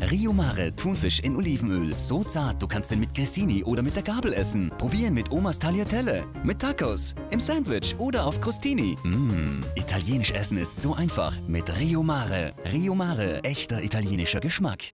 Rio Mare Thunfisch in Olivenöl. So zart, du kannst ihn mit Grissini oder mit der Gabel essen. Probieren mit Omas Tagliatelle, mit Tacos, im Sandwich oder auf Crostini. Italienisch essen ist so einfach mit Rio Mare. Rio Mare, echter italienischer Geschmack.